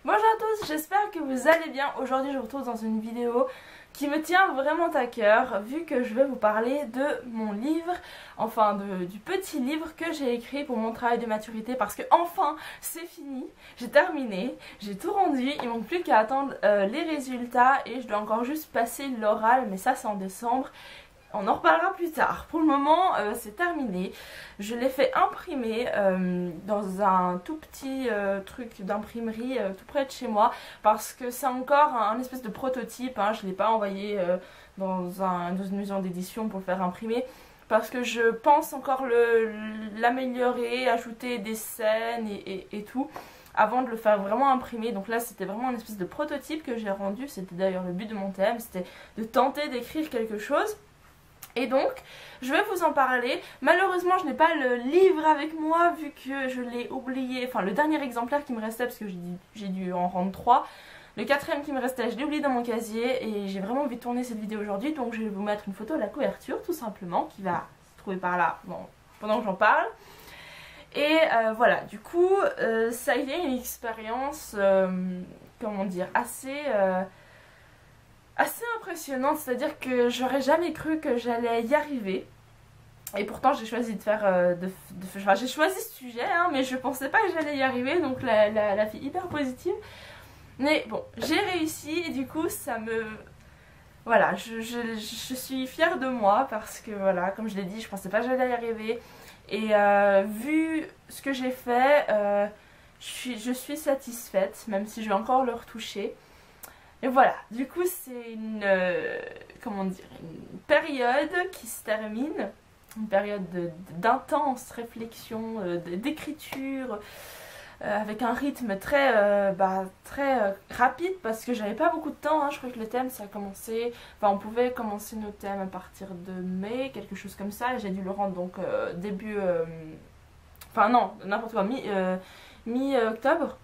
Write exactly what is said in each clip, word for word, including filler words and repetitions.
Bonjour à tous, j'espère que vous allez bien. Aujourd'hui je vous retrouve dans une vidéo qui me tient vraiment à cœur, vu que je vais vous parler de mon livre, enfin de, du petit livre que j'ai écrit pour mon travail de maturité, parce que enfin c'est fini, j'ai terminé, j'ai tout rendu, il manque plus qu'à attendre euh, les résultats et je dois encore juste passer l'oral, mais ça c'est en décembre. On en reparlera plus tard. Pour le moment, euh, c'est terminé. Je l'ai fait imprimer euh, dans un tout petit euh, truc d'imprimerie euh, tout près de chez moi, parce que c'est encore un, un espèce de prototype. Hein. Je ne l'ai pas envoyé euh, dans, un, dans une maison d'édition pour le faire imprimer, parce que je pense encore l'améliorer, ajouter des scènes et, et, et tout, avant de le faire vraiment imprimer. Donc là c'était vraiment une espèce de prototype que j'ai rendu. C'était d'ailleurs le but de mon thème, c'était de tenter d'écrire quelque chose. Et donc, je vais vous en parler. Malheureusement, je n'ai pas le livre avec moi vu que je l'ai oublié. Enfin, le dernier exemplaire qui me restait, parce que j'ai dû en rendre trois. Le quatrième qui me restait, je l'ai oublié dans mon casier. Et j'ai vraiment envie de tourner cette vidéo aujourd'hui. Donc, je vais vous mettre une photo de la couverture, tout simplement, qui va se trouver par là bon, pendant que j'en parle. Et euh, voilà, du coup, euh, ça a été une expérience, euh, comment dire, assez... Euh, assez impressionnante, c'est-à-dire que j'aurais jamais cru que j'allais y arriver. Et pourtant j'ai choisi de faire euh, de, de, enfin, j'ai choisi ce sujet hein, mais je pensais pas que j'allais y arriver, donc la, la, la fille hyper positive. Mais bon, j'ai réussi et du coup ça me... Voilà, je, je, je suis fière de moi parce que voilà, comme je l'ai dit, je pensais pas que j'allais y arriver. Et euh, vu ce que j'ai fait, euh, je, suis, je suis satisfaite, même si je vais encore le retoucher. Et voilà, du coup c'est une, euh, comment dire, une période qui se termine, une période d'intense réflexion, euh, d'écriture, euh, avec un rythme très, euh, bah, très euh, rapide parce que j'avais pas beaucoup de temps, hein. Je crois que le thème ça a commencé, enfin on pouvait commencer nos thèmes à partir de mai, quelque chose comme ça, et j'ai dû le rendre donc euh, début, euh, enfin non, n'importe quoi, mi, euh, mi-octobre.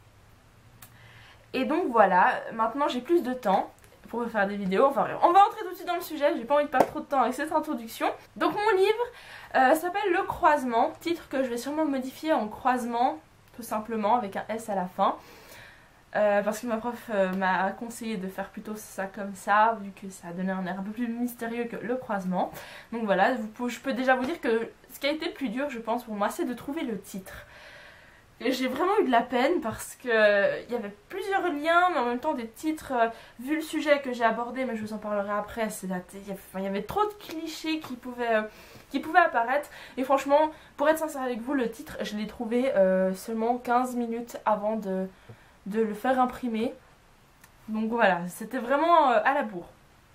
Et donc voilà, maintenant j'ai plus de temps pour faire des vidéos. Enfin on va entrer tout de suite dans le sujet, j'ai pas envie de perdre trop de temps avec cette introduction. Donc mon livre euh, s'appelle Le Croisement, titre que je vais sûrement modifier en croisement, tout simplement, avec un S à la fin. Euh, parce que ma prof euh, m'a conseillé de faire plutôt ça comme ça, vu que ça a donné un air un peu plus mystérieux que Le Croisement. Donc voilà, vous pouvez, je peux déjà vous dire que ce qui a été le plus dur je pense pour moi, c'est de trouver le titre. J'ai vraiment eu de la peine parce que euh, il y avait plusieurs liens, mais en même temps des titres, euh, vu le sujet que j'ai abordé, mais je vous en parlerai après, c'est la il y, enfin, il y avait trop de clichés qui pouvaient, euh, qui pouvaient apparaître. Et franchement, pour être sincère avec vous, le titre, je l'ai trouvé euh, seulement quinze minutes avant de, de le faire imprimer. Donc voilà, c'était vraiment euh, à la bourre.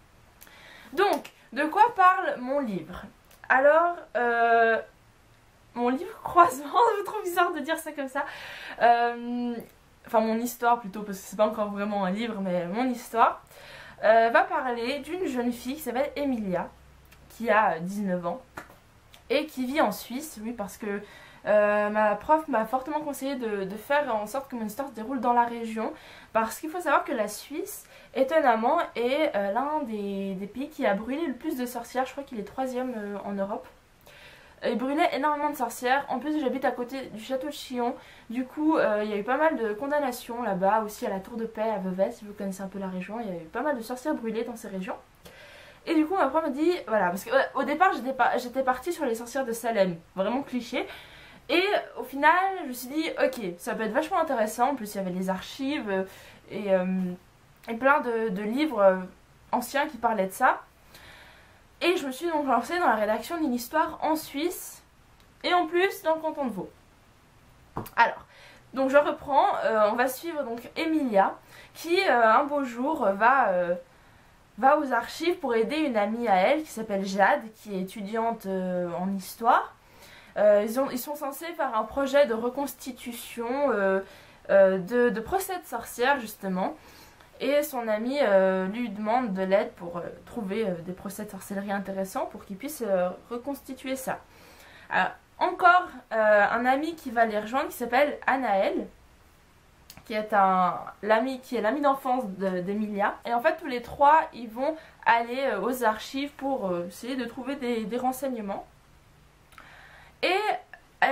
Donc, de quoi parle mon livre? Alors... Euh, Mon livre Croisement, c'est trop bizarre de dire ça comme ça. Euh, enfin mon histoire plutôt, parce que c'est pas encore vraiment un livre, mais mon histoire euh, va parler d'une jeune fille qui s'appelle Emilia, qui a dix-neuf ans et qui vit en Suisse. Oui, parce que euh, ma prof m'a fortement conseillé de, de faire en sorte que mon histoire se déroule dans la région, parce qu'il faut savoir que la Suisse, étonnamment, est euh, l'un des, des pays qui a brûlé le plus de sorcières. Je crois qu'il est troisième euh, en Europe. Il brûlait énormément de sorcières. En plus j'habite à côté du château de Chillon. Du coup euh, il y a eu pas mal de condamnations là-bas. Aussi à la Tour de Paix à Vevey, si vous connaissez un peu la région. Il y a eu pas mal de sorcières brûlées dans ces régions. Et du coup ma prof m'a dit, voilà, parce qu'au départ j'étais pas, j'étais partie sur les sorcières de Salem, vraiment cliché. Et au final je me suis dit ok, ça peut être vachement intéressant. En plus il y avait les archives et, euh, et plein de, de livres euh, anciens qui parlaient de ça. Et je me suis donc lancée dans la rédaction d'une histoire en Suisse, et en plus dans le canton de Vaud. Alors, donc je reprends, euh, on va suivre donc Emilia, qui euh, un beau jour va, euh, va aux archives pour aider une amie à elle, qui s'appelle Jade, qui est étudiante euh, en histoire. Euh, ils, ont, ils sont censés faire un projet de reconstitution euh, euh, de, de procès de sorcières, justement. Et son ami euh, lui demande de l'aide pour euh, trouver euh, des procès de sorcellerie intéressants pour qu'il puisse euh, reconstituer ça. Alors, encore euh, un ami qui va les rejoindre qui s'appelle Anaël, qui est un l'ami qui est l'ami d'enfance d'Emilia. Et en fait tous les trois ils vont aller euh, aux archives pour euh, essayer de trouver des, des renseignements. Et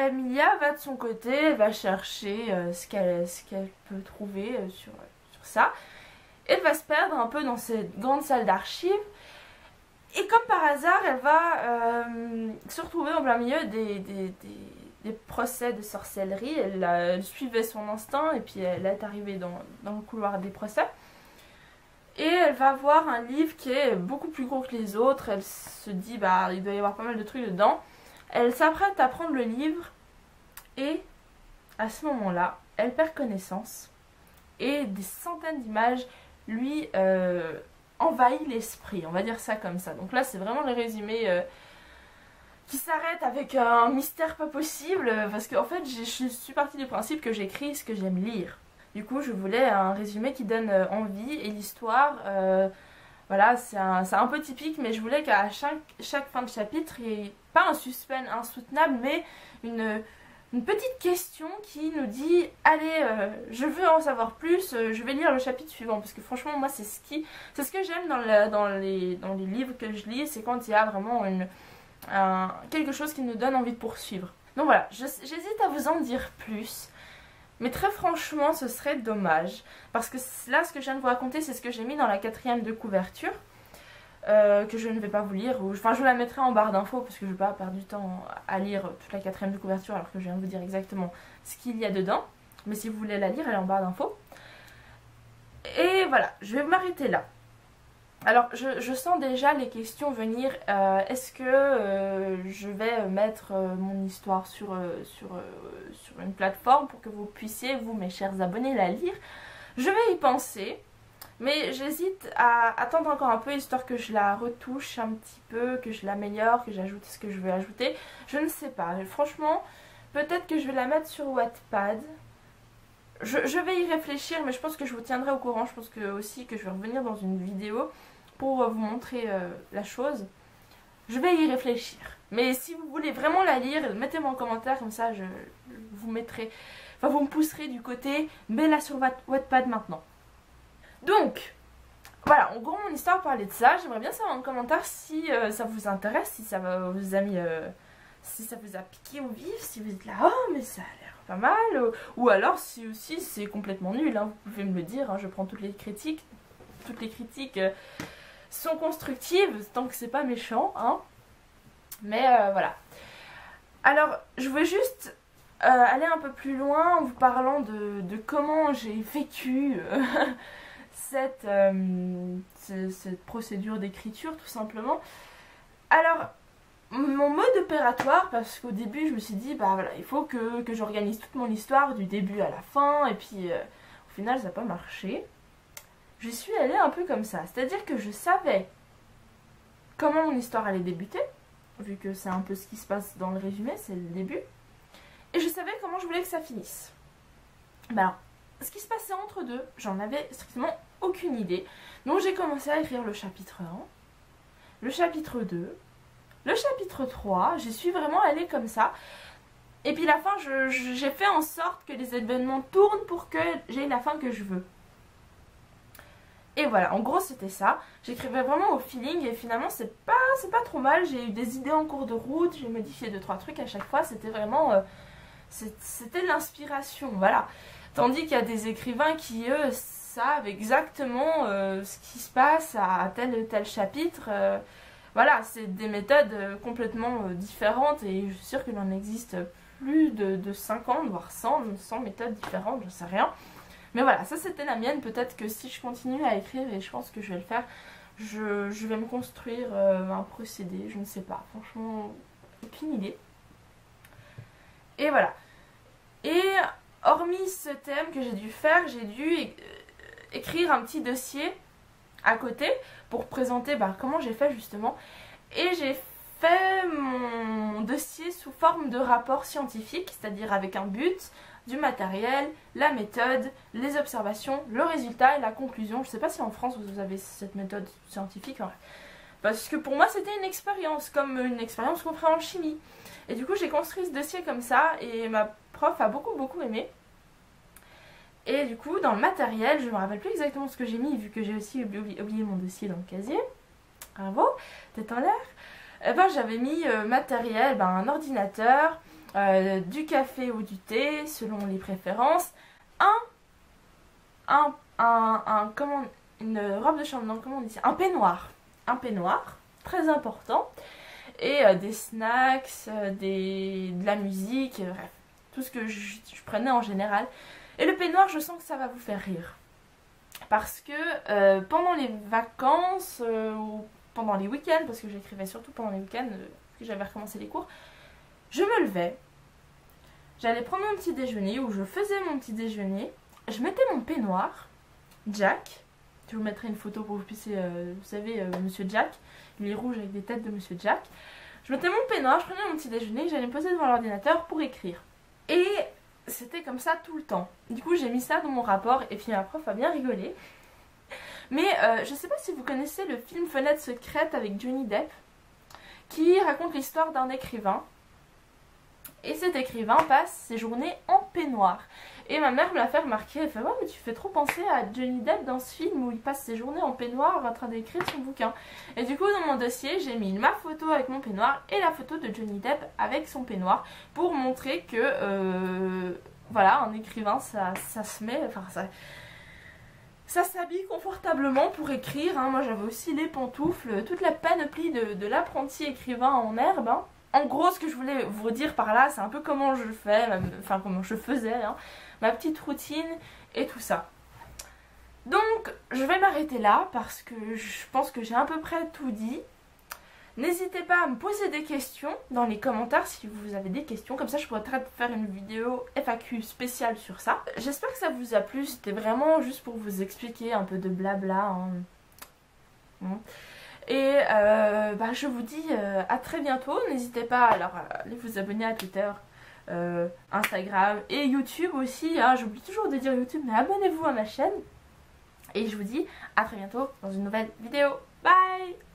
Emilia va de son côté, elle va chercher euh, ce qu'elle ce qu'elle peut trouver euh, sur, sur ça. Elle va se perdre un peu dans cette grande salle d'archives. Et comme par hasard, elle va euh, se retrouver en plein milieu des, des, des, des procès de sorcellerie. Elle, elle suivait son instinct et puis elle est arrivée dans, dans le couloir des procès. Et elle va voir un livre qui est beaucoup plus gros que les autres. Elle se dit, bah, il doit y avoir pas mal de trucs dedans. Elle s'apprête à prendre le livre et à ce moment-là, elle perd connaissance. Et des centaines d'images lui euh, envahissent l'esprit, on va dire ça comme ça. Donc là, c'est vraiment le résumé euh, qui s'arrête avec un mystère pas possible. Parce qu'en fait, je suis partie du principe que j'écris ce que j'aime lire. Du coup, je voulais un résumé qui donne envie et l'histoire, euh, voilà, c'est un, un peu typique, mais je voulais qu'à chaque, chaque fin de chapitre, il n'y ait pas un suspense insoutenable, mais une, une petite question qui nous dit « Allez, euh, je veux en savoir plus, euh, je vais lire le chapitre suivant ». Parce que franchement, moi, c'est ce, qui, c'est ce que j'aime dans, le, dans, les, dans les livres que je lis, c'est quand il y a vraiment une, un, quelque chose qui nous donne envie de poursuivre. Donc voilà, j'hésite à vous en dire plus. Mais très franchement, ce serait dommage. Parce que là, ce que je viens de vous raconter, c'est ce que j'ai mis dans la quatrième de couverture. Euh, que je ne vais pas vous lire. Ou, enfin, je la mettrai en barre d'infos parce que je ne vais pas perdre du temps à lire toute la quatrième de couverture alors que je viens de vous dire exactement ce qu'il y a dedans. Mais si vous voulez la lire, elle est en barre d'infos. Et voilà, je vais m'arrêter là. Alors, je, je sens déjà les questions venir. Euh, Est-ce que euh, je vais mettre euh, mon histoire sur, euh, sur, euh, sur une plateforme pour que vous puissiez, vous mes chers abonnés, la lire? Je vais y penser, mais j'hésite à attendre encore un peu, histoire que je la retouche un petit peu, que je l'améliore, que j'ajoute ce que je veux ajouter. Je ne sais pas. Franchement, peut-être que je vais la mettre sur Wattpad. Je, je vais y réfléchir, mais je pense que je vous tiendrai au courant. Je pense que aussi que je vais revenir dans une vidéo pour vous montrer euh, la chose. Je vais y réfléchir. Mais si vous voulez vraiment la lire, mettez-moi en commentaire, comme ça je, je vous mettrai, enfin vous me pousserez du côté, mets-la sur Wattpad maintenant. Donc, voilà, en gros mon histoire parlait de ça. J'aimerais bien savoir en commentaire si euh, ça vous intéresse, si ça vous a mis, euh, si ça vous a piqué au vif, si vous êtes là, oh mais ça a l'air pas mal, ou, ou alors si aussi c'est complètement nul, hein, vous pouvez me le dire, hein, je prends toutes les critiques, toutes les critiques... Euh, sont constructives, tant que c'est pas méchant, hein. Mais euh, voilà. Alors, je voulais juste euh, aller un peu plus loin en vous parlant de, de comment j'ai vécu euh, cette, euh, cette procédure d'écriture, tout simplement. Alors, mon mode opératoire, parce qu'au début, je me suis dit, bah voilà, il faut que, que j'organise toute mon histoire du début à la fin, et puis euh, au final, ça n'a pas marché. Je suis allée un peu comme ça, c'est-à-dire que je savais comment mon histoire allait débuter, vu que c'est un peu ce qui se passe dans le résumé, c'est le début, et je savais comment je voulais que ça finisse. Ben alors, ce qui se passait entre deux, j'en avais strictement aucune idée, donc j'ai commencé à écrire le chapitre un, le chapitre deux, le chapitre trois, j'y suis vraiment allée comme ça, et puis la fin, j'ai fait en sorte que les événements tournent pour que j'ai la fin que je veux. Et voilà, en gros c'était ça. J'écrivais vraiment au feeling et finalement c'est pas, c'est pas trop mal. J'ai eu des idées en cours de route, j'ai modifié deux trois trucs à chaque fois. C'était vraiment... Euh, c'était de l'inspiration, voilà. Tandis qu'il y a des écrivains qui, eux, savent exactement euh, ce qui se passe à tel ou tel chapitre. Euh, voilà, c'est des méthodes euh, complètement euh, différentes et je suis sûre qu'il en existe plus de, de cinquante, voire cent, cent méthodes différentes, je sais rien. Mais voilà, ça c'était la mienne. Peut-être que si je continue à écrire, et je pense que je vais le faire, je, je vais me construire euh, un procédé, je ne sais pas. Franchement, aucune idée. Et voilà. Et hormis ce thème que j'ai dû faire, j'ai dû é écrire un petit dossier à côté pour présenter bah, comment j'ai fait justement. Et j'ai fait mon dossier sous forme de rapport scientifique, c'est-à-dire avec un but, du matériel, la méthode, les observations, le résultat et la conclusion. Je ne sais pas si en France vous avez cette méthode scientifique, hein. Parce que pour moi c'était une expérience, comme une expérience qu'on ferait en chimie. Et du coup j'ai construit ce dossier comme ça et ma prof a beaucoup beaucoup aimé. Et du coup dans le matériel, je ne me rappelle plus exactement ce que j'ai mis vu que j'ai aussi oublié, oublié mon dossier dans le casier. Bravo, tête en l'air. Eh ben, j'avais mis euh, matériel, ben, un ordinateur, euh, du café ou du thé selon les préférences, un, un, un, un comment, une robe de chambre, non, comment on dit ça, un peignoir, un peignoir, très important, et euh, des snacks, euh, des, de la musique, euh, bref, tout ce que je, je prenais en général. Et le peignoir, je sens que ça va vous faire rire. Parce que euh, pendant les vacances, euh, ou pendant les week-ends, parce que j'écrivais surtout pendant les week-ends, euh, que j'avais recommencé les cours, je me levais, j'allais prendre mon petit déjeuner, ou je faisais mon petit déjeuner, je mettais mon peignoir, Jack, je vous mettrai une photo pour que vous puissiez, euh, vous savez, euh, Monsieur Jack, il est rouge avec des têtes de Monsieur Jack, je mettais mon peignoir, je prenais mon petit déjeuner, j'allais me poser devant l'ordinateur pour écrire. Et c'était comme ça tout le temps. Du coup j'ai mis ça dans mon rapport et puis ma prof a bien rigolé. Mais euh, je sais pas si vous connaissez le film Fenêtre secrète avec Johnny Depp, qui raconte l'histoire d'un écrivain. Et cet écrivain passe ses journées en peignoir. Et ma mère me l'a fait remarquer, elle fait ouais mais tu fais trop penser à Johnny Depp dans ce film où il passe ses journées en peignoir en train d'écrire son bouquin. Et du coup dans mon dossier j'ai mis ma photo avec mon peignoir et la photo de Johnny Depp avec son peignoir pour montrer que euh, voilà, un écrivain ça, ça se met, enfin ça, ça s'habille confortablement pour écrire, hein. Moi j'avais aussi les pantoufles, toute la panoplie de, de l'apprenti écrivain en herbe, hein. En gros, ce que je voulais vous dire par là, c'est un peu comment je fais, enfin comment je faisais, hein, ma petite routine et tout ça. Donc, je vais m'arrêter là parce que je pense que j'ai à peu près tout dit. N'hésitez pas à me poser des questions dans les commentaires si vous avez des questions, comme ça je pourrais peut-être faire une vidéo F A Q spéciale sur ça. J'espère que ça vous a plu, c'était vraiment juste pour vous expliquer un peu de blabla. Hein. Bon. Et euh, bah, je vous dis euh, à très bientôt. N'hésitez pas alors, à aller vous abonner à Twitter, euh, Instagram et YouTube aussi. Hein. J'oublie toujours de dire YouTube, mais abonnez-vous à ma chaîne. Et je vous dis à très bientôt dans une nouvelle vidéo. Bye!